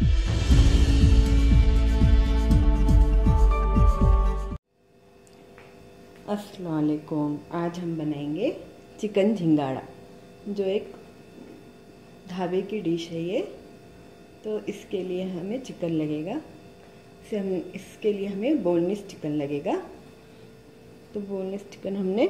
अस्सलाम वालेकुम। आज हम बनाएंगे चिकन झिंगाड़ा, जो एक ढाबे की डिश है ये। तो इसके लिए हमें चिकन लगेगा। इसके लिए हमें बोनलेस चिकन लगेगा। तो बोनलेस चिकन हमने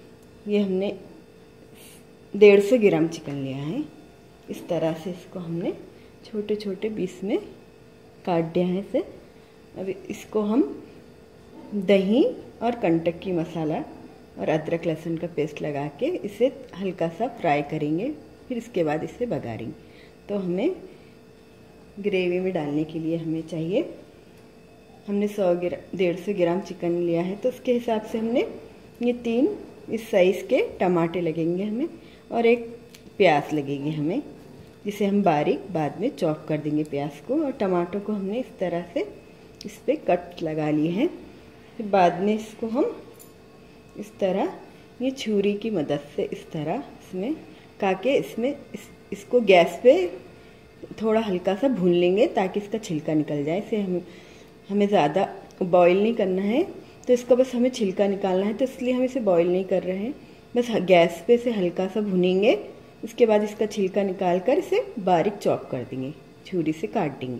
150 ग्राम चिकन लिया है। इस तरह से इसको हमने छोटे छोटे पीस में काट दिया है इसे। अब इसको हम दही और कंटकी मसाला और अदरक लहसुन का पेस्ट लगा के इसे हल्का सा फ्राई करेंगे। फिर इसके बाद इसे बघारेंगे। तो हमें ग्रेवी में डालने के लिए हमें चाहिए, हमने 150 ग्राम चिकन लिया है, तो उसके हिसाब से हमने ये 3 इस साइज़ के टमाटे लगेंगे हमें, और एक प्याज लगेगी हमें, जिसे हम बारीक बाद में चॉप कर देंगे प्याज को। और टमाटो को हमने इस तरह से इस पर कट लगा लिए हैं। फिर बाद में इसको हम इस तरह ये छुरी की मदद से इस तरह इसमें काके इसको गैस पे थोड़ा हल्का सा भून लेंगे ताकि इसका छिलका निकल जाए। इसे हमें ज़्यादा बॉईल नहीं करना है, तो इसका बस हमें छिलका निकालना है। तो इसलिए हम इसे बॉईल नहीं कर रहे हैं, बस गैस पे इसे हल्का सा भुनेंगे। उसके बाद इसका छिलका निकाल कर इसे बारीक चॉप कर देंगे, छुरी से काट देंगे।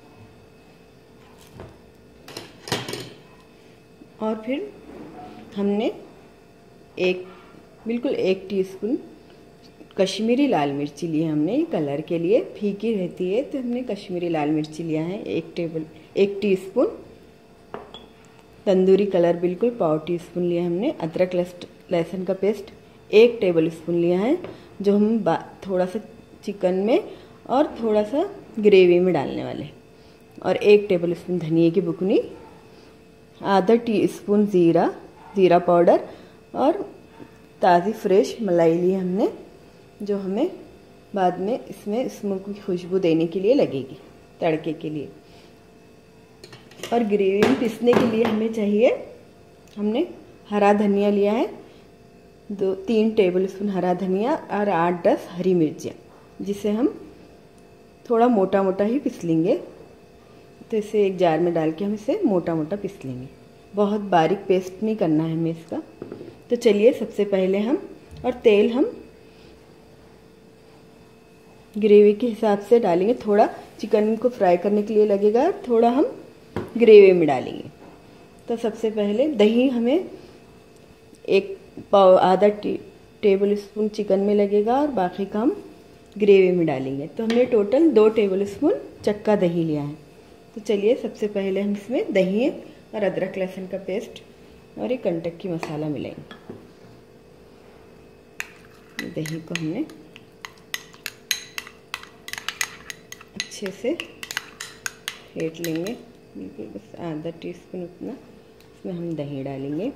और फिर हमने बिल्कुल 1 टीस्पून कश्मीरी लाल मिर्ची ली है हमने, कलर के लिए फीकी रहती है, तो हमने कश्मीरी लाल मिर्ची लिया है 1 टीस्पून। तंदूरी कलर बिल्कुल 1/4 टीस्पून लिया हमने। अदरक लहसुन का पेस्ट 1 टेबल स्पून लिया है, जो हम थोड़ा सा चिकन में और थोड़ा सा ग्रेवी में डालने वाले। और 1 टेबल स्पून धनिया की बुकनी, ½ टीस्पून ज़ीरा पाउडर, और ताज़ी फ्रेश मलाई ली हमने, जो हमें बाद में इसमें स्मोक की खुशबू देने के लिए लगेगी, तड़के के लिए। और ग्रेवी में पीसने के लिए हमें चाहिए, हमने हरा धनिया लिया है 3 टेबल स्पून हरा धनिया, और 8-10 हरी मिर्चियाँ, जिसे हम थोड़ा मोटा मोटा ही पीस लेंगे। तो इसे एक जार में डाल के हम इसे मोटा मोटा पीस लेंगे, बहुत बारीक पेस्ट नहीं करना है हमें इसका। तो चलिए सबसे पहले तेल हम ग्रेवी के हिसाब से डालेंगे। थोड़ा चिकन को फ्राई करने के लिए लगेगा, थोड़ा हम ग्रेवी में डालेंगे। तो सबसे पहले दही हमें ½ टेबल स्पून चिकन में लगेगा, और बाकी का हम ग्रेवी में डालेंगे। तो हमने टोटल 2 टेबल स्पून चक्का दही लिया है। तो चलिए सबसे पहले हम इसमें दही और अदरक लहसुन का पेस्ट और एक कंटकी मसाला मिलाएंगे। दही को हमने अच्छे से फेंट लेंगे, बिल्कुल बस ½ टीस्पून उतना इसमें हम दही डालेंगे।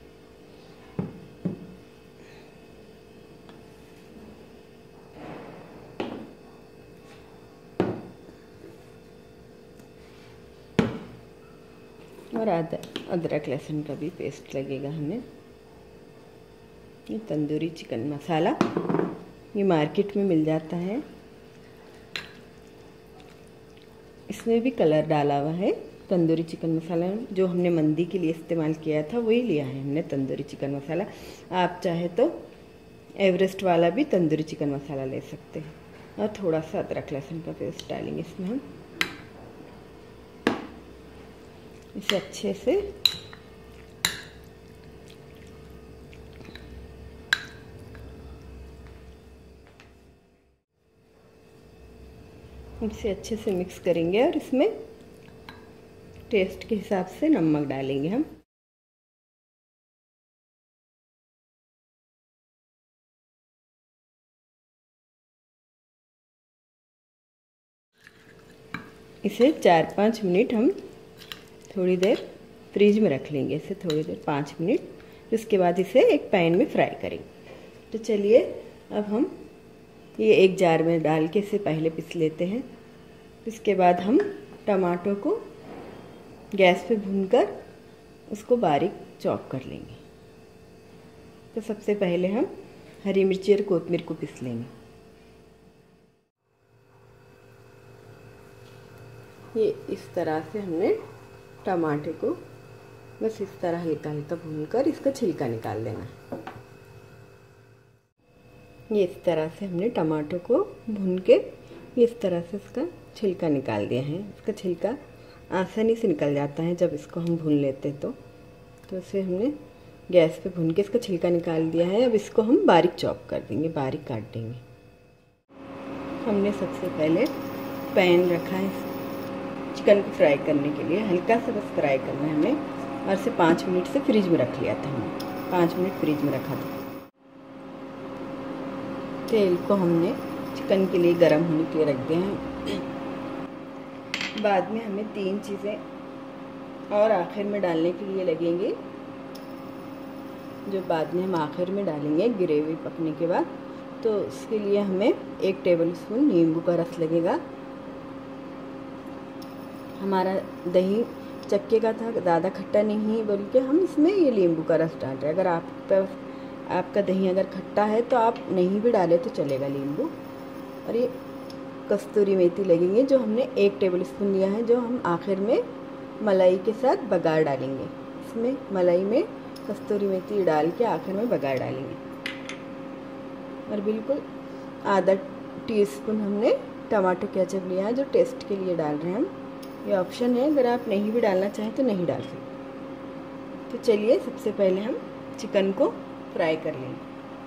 और अदरक लहसुन का भी पेस्ट लगेगा हमें। ये तंदूरी चिकन मसाला, ये मार्केट में मिल जाता है, इसमें भी कलर डाला हुआ है। तंदूरी चिकन मसाला जो हमने मंदी के लिए इस्तेमाल किया था वही लिया है हमने, तंदूरी चिकन मसाला। आप चाहे तो एवरेस्ट वाला भी तंदूरी चिकन मसाला ले सकते हैं। और थोड़ा सा अदरक लहसुन का पेस्ट डालेंगे इसमें हम। इसे अच्छे से मिक्स करेंगे, और इसमें टेस्ट के हिसाब से नमक डालेंगे हम। इसे 4-5 मिनट हम थोड़ी देर फ्रीज में रख लेंगे, इसे थोड़ी देर 5 मिनट। उसके बाद इसे एक पैन में फ्राई करेंगे। तो चलिए अब हम ये एक जार में डाल के इसे पहले पीस लेते हैं। इसके बाद हम टमाटो को गैस पे भूनकर उसको बारीक चॉप कर लेंगे। तो सबसे पहले हम हरी मिर्ची और कोतमीर को पीस लेंगे। ये इस तरह से हमने टमाटर को बस इस तरह हल्का हल्का भूनकर इसका छिलका निकाल देना है। ये इस तरह से हमने टमाटर को भून के इस तरह से इसका छिलका निकाल दिया है। इसका छिलका आसानी से निकल जाता है जब इसको हम भून लेते तो इसे हमने गैस पे भून के इसका छिलका निकाल दिया है। अब इसको हम बारीक चॉप कर देंगे, बारीक काट देंगे। हमने सबसे पहले पैन रखा है चिकन को फ्राई करने के लिए, हल्का सा बस फ्राई करना है हमें, और इसे 5 मिनट से फ्रिज में रख लिया था हमने, 5 मिनट फ्रिज में रखा था। तेल को हमने चिकन के लिए गर्म होने के लिए रख दिया है। बाद में हमें 3 चीज़ें और आखिर में डालने के लिए लगेंगी, जो बाद में हम आखिर में डालेंगे ग्रेवी पकने के बाद। तो उसके लिए हमें 1 टेबलस्पून नींबू का रस लगेगा। हमारा दही चक्के का था, ज़्यादा खट्टा नहीं बोल के हम इसमें ये नींबू का रस डाल रहे हैं। अगर आपका दही अगर खट्टा है तो आप नहीं भी डालें तो चलेगा नींबू। और ये कस्तूरी मेथी लगेंगे जो हमने 1 टेबलस्पून लिया है, जो हम आखिर में मलाई के साथ बघार डालेंगे। इसमें मलाई में कस्तूरी मेथी डाल के आखिर में बघार डालेंगे। और बिल्कुल आधा टीस्पून हमने टमाटो केचप लिया है, जो टेस्ट के लिए डाल रहे हैं हम। ये ऑप्शन है, अगर आप नहीं भी डालना चाहें तो नहीं डाल सकते। तो चलिए सबसे पहले हम चिकन को फ्राई कर लेंगे।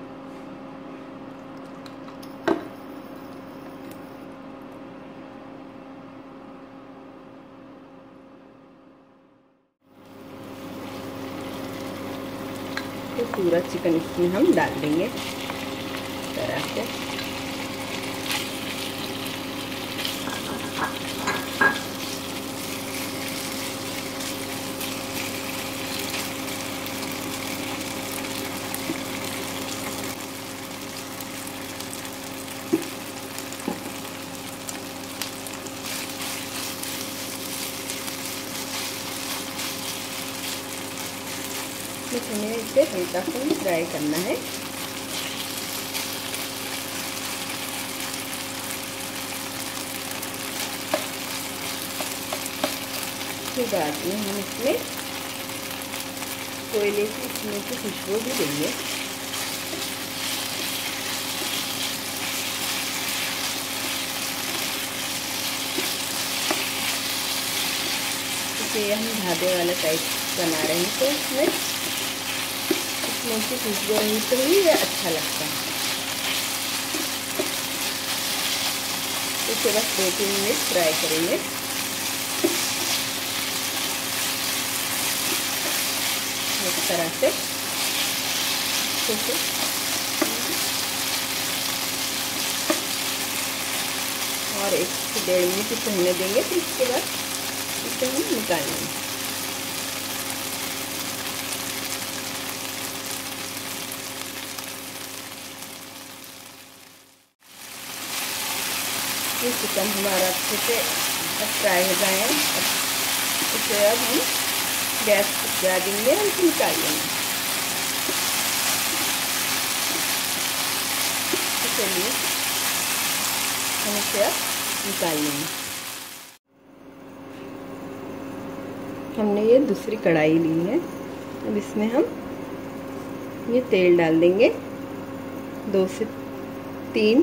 तो पूरा चिकन इसमें हम डाल देंगे इस तरह से। बस हमें इसे हल्का सा फ्राई करना है। फिर बाद में हम इसमें कोयले की इसमें की खुशबू भी देंगे। इसे हम ढाबे वाला टाइप बना रहे हैं, तो इसमें की खुशबू रही तो ही ये अच्छा लगता है। इसे बस 2-3 मिनट फ्राई करेंगे। इस तरह से और 1 से 1.5 मिनट इसे होने देंगे। फिर इसके बाद इसे हम निकाल लेंगे। ये चिकन हमारा अच्छे से फ्राई हो जाए, इसे अब हम गैस जला देंगे और इसे निकाल लेंगे। तो चलिए हम इसे अब निकाल लेंगे। हमने ये दूसरी कढ़ाई ली है। अब इसमें हम ये तेल डाल देंगे। 2 से 3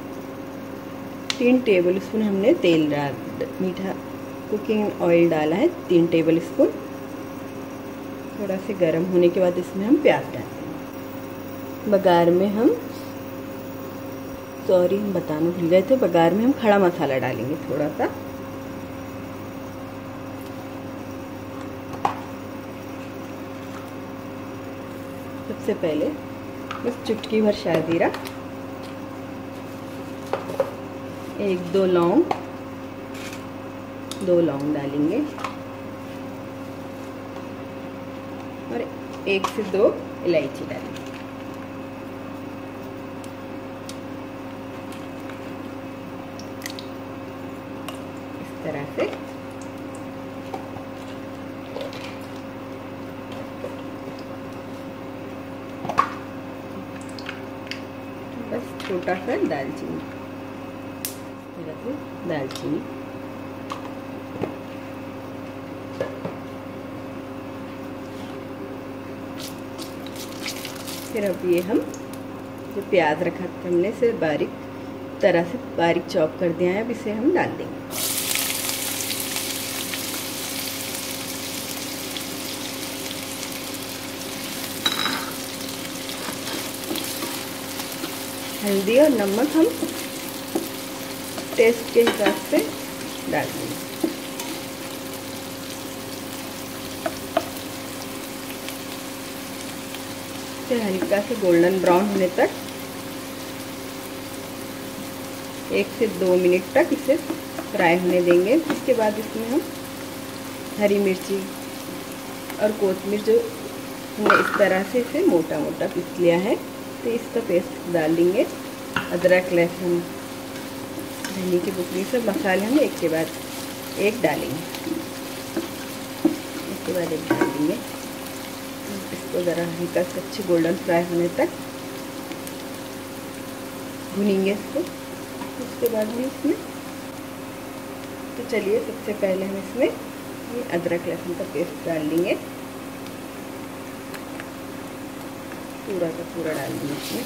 टेबलस्पून हमने तेल मीठा कुकिंग ऑयल डाला है, 3 टेबलस्पून। थोड़ा से गर्म होने के बाद इसमें हम प्याज डालेंगे। बघार में हम हम बताना भूल गए थे, बघार में हम खड़ा मसाला डालेंगे थोड़ा सा। सबसे पहले बस चुटकी भर शाजीरा, 1-2 लौंग, 2 लौंग डालेंगे और 1 से 2 इलायची डालेंगे। इस तरह से बस छोटा सा दालचीनी, दालचीनी फिर अब ये हम जो प्याज रखा था हमने इसे बारीक तरह से बारीक चॉप कर दिया है, अब इसे हम डाल देंगे। हल्दी और नमक हम टेस्ट के हिसाब से डाल देंगे। फिर हल्का से गोल्डन ब्राउन होने तक 1 से 2 मिनट तक इसे फ्राई होने देंगे। इसके बाद इसमें हम हरी मिर्ची और कोतमीर जो हमने इस तरह से इसे मोटा मोटा पीस लिया है, तो इसका पेस्ट डाल देंगे। अदरक, लहसुन, धनिया की बुकनी, सब मसाले हम एक के बाद एक डालेंगे, इसके बाद एक डाल देंगे। इसको ज़रा हल्का से अच्छे गोल्डन फ्राई होने तक भुनेंगे इसको। उसके बाद में इसमें तो चलिए सबसे पहले हम इसमें ये अदरक लहसुन का पेस्ट डाल देंगे, पूरा का पूरा डाल देंगे इसमें।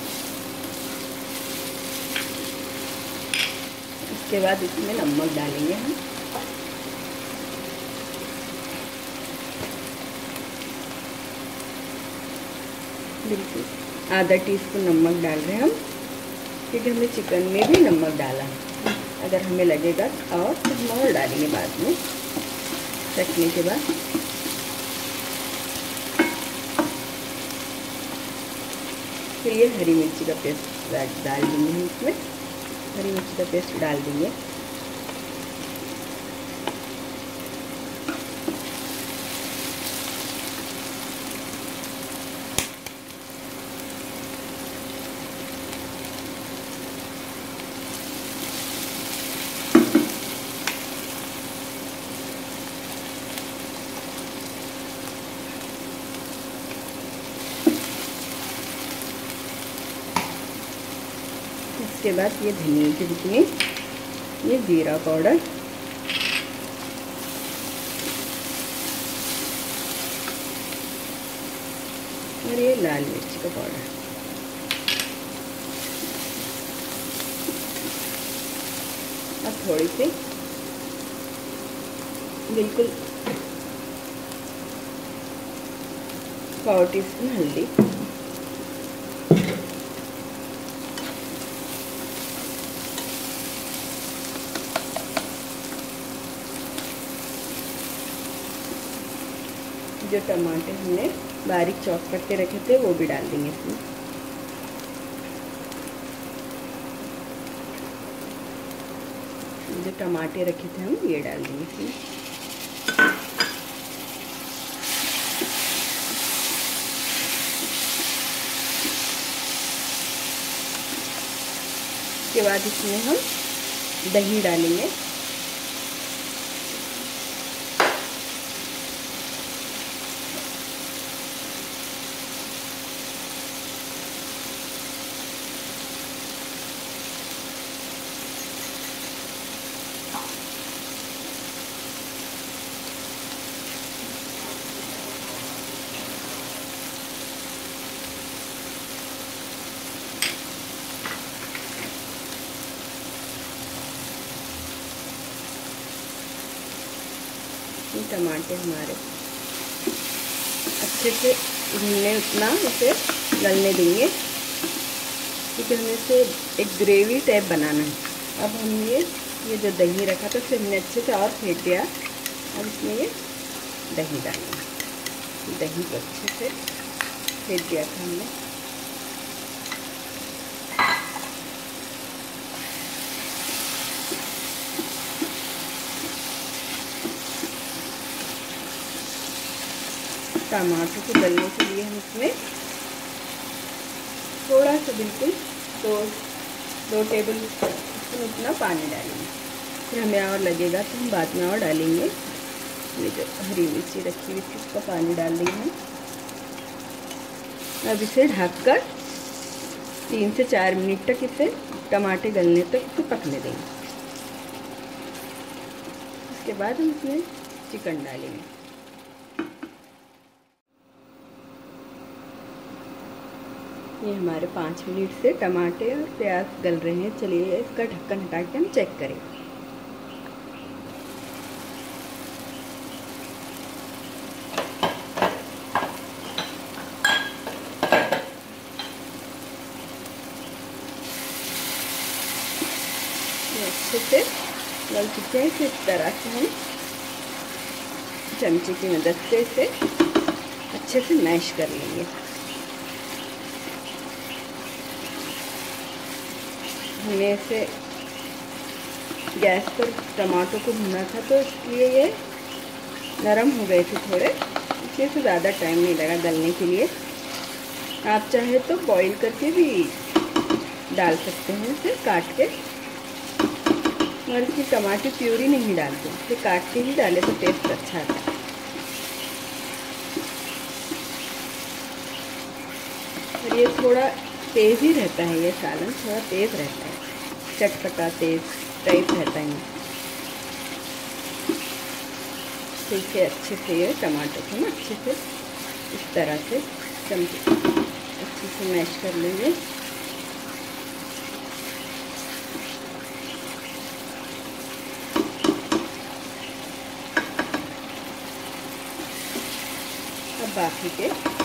इसके बाद इसमें नमक डालेंगे हम, बिल्कुल आधा टीस्पून नमक डाल रहे हैं हम, क्योंकि हमने चिकन में भी नमक डाला है। अगर हमें लगेगा और तो हम और डालेंगे बाद में चखने के बाद। फिर ये हरी मिर्ची का पेस्ट डाल देंगे हम इसमें, हरी मिर्ची का पेस्ट डाल देंगे। इसके बाद ये धनिया की बुकनी, ये जीरा पाउडर, और ये लाल मिर्च का पाउडर। अब थोड़ी सी बिल्कुल 1 टीस्पून हल्दी, जो टमाटर हमने बारीक चॉप करके रखे थे वो भी डाल देंगे इसमें। जो टमाटर रखे थे हम ये डाल देंगे इसमें। इसके बाद इसमें हम दही डालेंगे, टमाटर हमारे अच्छे से भूनने, उतना इसे गलने देंगे, क्योंकि हमें इसे एक ग्रेवी टाइप बनाना है। अब हम ये जो दही रखा था इसे हमने अच्छे से और फेंट दिया। अब इसमें ये दही डालेंगे, दही को अच्छे से फेंट दिया था हमने। टमाटर को गलने के लिए हम इसमें थोड़ा सा बिल्कुल 2 टेबल स्पून उतना पानी डालेंगे। फिर हमें और लगेगा तो हम बाद में और डालेंगे। ये जो हरी मिर्ची रखी हुई थी उसका पानी डाल देंगे हम। अब इसे ढककर 3 से 4 मिनट तक इसे टमाटर गलने तक इसे पकने देंगे। उसके बाद हम इसमें चिकन डालेंगे। ये हमारे 5 मिनट से टमाटर और प्याज गल रहे हैं। चलिए इसका ढक्कन हटा के हम चेक करें। अच्छे से गल चुके हैं। इस तरह से हम चमचे की मदद से इसे अच्छे से मैश कर लेंगे। हमने इसे गैस पर टमाटर को भुना था तो इसलिए ये नरम हो गए थे थोड़े, इसलिए से ज़्यादा टाइम नहीं लगा गलने के लिए। आप चाहे तो बॉईल करके भी डाल सकते हैं इसे काट के, और इसकी टमाटर प्यूरी नहीं डालते, इसे काट के ही डाले तो टेस्ट अच्छा आता है। और ये थोड़ा तेज़ ही रहता है, ये सालन थोड़ा तेज़ रहता है, चटपटा तेज़ टाइप रहता है। ठीक है, अच्छे से ये टमाटर को ना अच्छे से इस तरह से चमचे अच्छे से मैश कर लेंगे। अब बाकी के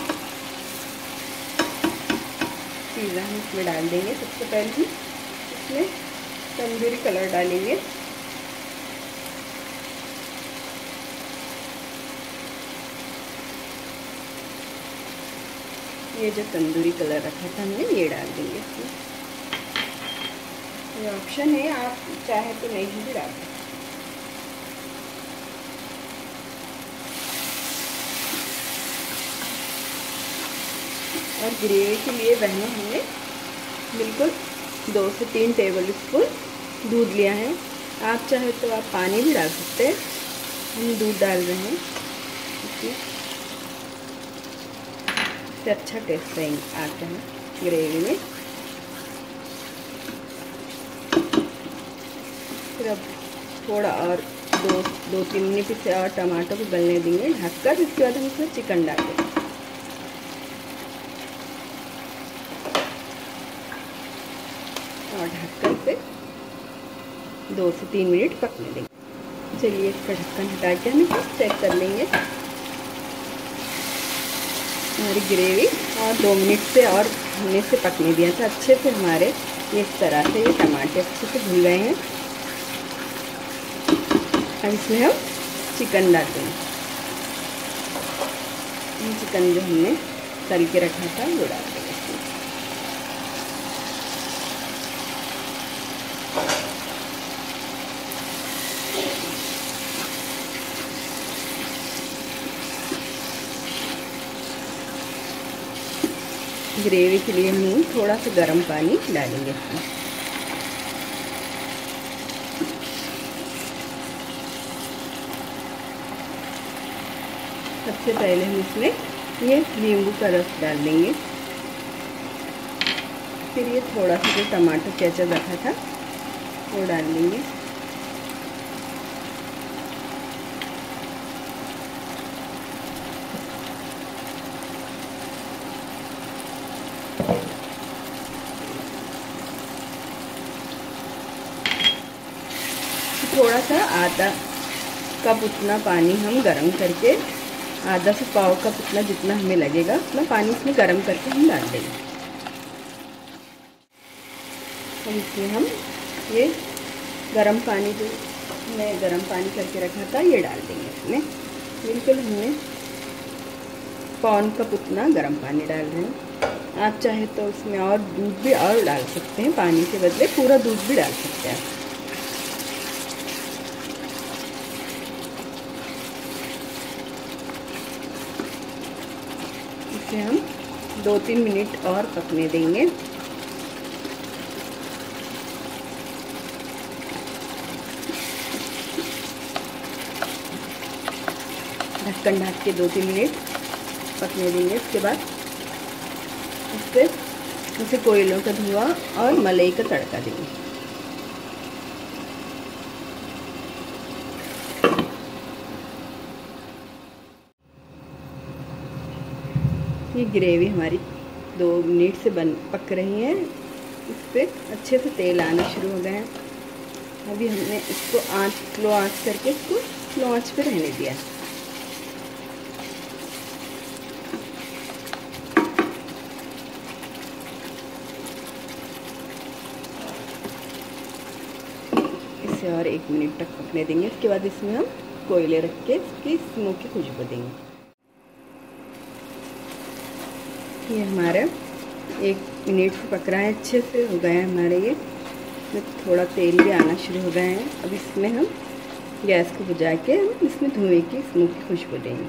चीज़ें हम इसमें डाल देंगे। सबसे पहले हम इसमें तंदूरी कलर डालेंगे। ये जो तंदूरी कलर रखा था हमने, ये डाल देंगे इसमें। ये ऑप्शन है, आप चाहे तो नहीं भी डाल सकते। और ग्रेवी के लिए बहनों हमने बिल्कुल 2 से 3 टेबल स्पून दूध लिया है। आप चाहे तो आप पानी भी डाल सकते हैं, हम दूध डाल रहे हैं इसमें, इससे अच्छा टेस्ट आता है ग्रेवी में। फिर अब थोड़ा और 2-3 मिनट से और टमाटर को गलने देंगे ढककर। इसके बाद हम इसमें चिकन डाल देंगे और ढक्कन से 2 से 3 मिनट पकने देंगे। चलिए इसका ढक्कन हटा के हम इसे चेक कर लेंगे। हमारी ग्रेवी और 2 मिनट से और हमने इसे पकने दिया था अच्छे से। हमारे इस तरह से ये टमाटर अच्छे से भून गए हैं। अब इसमें हम चिकन डाल देंगे। चिकन जो हमने तल के रखा था वो डाल देंगे इसमें। ग्रेवी के लिए हम थोड़ा सा गर्म पानी डालेंगे इसमें। सबसे पहले हम इसमें ये नींबू का रस डाल देंगे। फिर ये थोड़ा सा जो टमाटर केचप रखा था वो डाल देंगे। थोड़ा सा आधा कप उतना पानी हम गरम करके, आधा से पाव कप उतना जितना हमें लगेगा उतना पानी इसमें गरम करके हम डाल देंगे। और इसमें हम ये गरम पानी जो हमने गरम पानी करके रखा था ये डाल देंगे इसमें। बिल्कुल हमने पौन कप उतना गरम पानी डाल रहे हैं। आप चाहे तो उसमें और दूध भी और डाल सकते हैं, पानी के बदले पूरा दूध भी डाल सकते हैं। इसे हम 2-3 मिनट और पकने देंगे। ढक्कन ढक के 2-3 मिनट पकने देंगे। इसके बाद उसे कोयलों का धुआं और मलाई का तड़का देंगे। ये ग्रेवी हमारी 2 मिनट से पक रही हैं। इस पर अच्छे से तेल आना शुरू हो गया है। अभी हमने इसको स्लो आंच करके इसको स्लो आंच पे रहने दिया। इसे और 1 मिनट तक पकने देंगे। इसके बाद इसमें हम कोयले रख के इसकी स्मोकी खुशबू देंगे। ये हमारा 1 मिनट से पक रहा है, अच्छे से हो गया है हमारे ये। थोड़ा तेल भी आना शुरू हो गया है। अब इसमें हम गैस को बुझा के हम इसमें धुएं की स्मोकी खुशबू देंगे।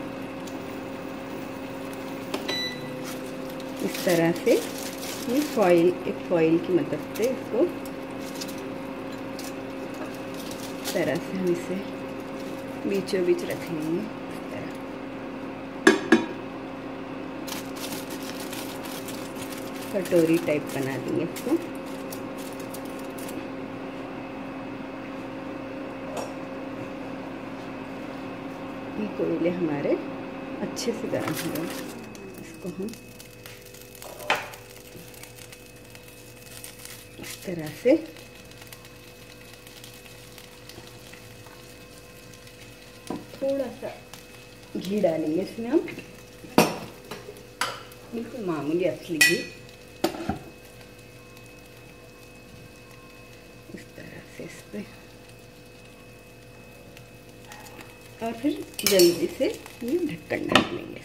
इस तरह से ये एक फॉइल की मदद से इसको इस तरह से हम इसे बीचों बीच रख लेंगे। इस तरह कटोरी टाइप बना देंगे इसको। ये कोयले हमारे अच्छे से गर्म हो गए। इसको हम इस तरह से थोड़ा सा घी डालेंगे इसमें हम, बिल्कुल मामूली असली घी। इस तरह से इस पे और फिर जल्दी से ये ढक्कन ढक लेंगे।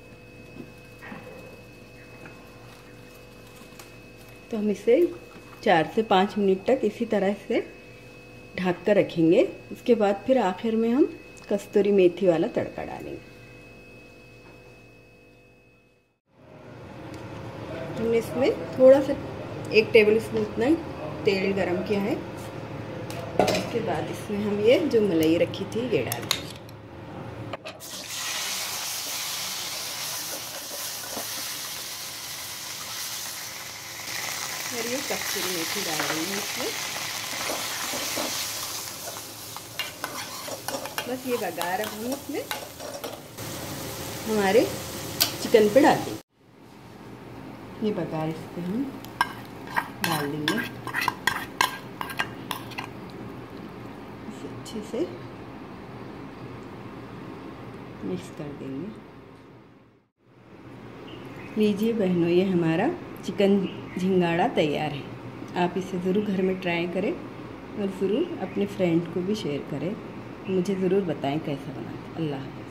तो हम इसे 4 से 5 मिनट तक इसी तरह से ढक कर रखेंगे। उसके बाद फिर आखिर में हम कस्तूरी मेथी वाला तड़का डालेंगे। हमने इसमें थोड़ा सा 1 टेबल स्पून इतना ही तेल गरम किया है। उसके बाद इसमें हम ये जो मलाई रखी थी ये डालेंगे। और ये कस्तूरी मेथी डाल देंगे इसमें। बस ये बघार हम इसमें हमारे चिकन पे डाल देंगे। ये बघार इस पे हम डाल देंगे। इसे अच्छे से मिक्स कर देंगे। लीजिए बहनों, ये हमारा चिकन झिंगाड़ा तैयार है। आप इसे ज़रूर घर में ट्राई करें और ज़रूर अपने फ्रेंड को भी शेयर करें। मुझे ज़रूर बताएं कैसा बना। अल्लाह हाफ़िज़।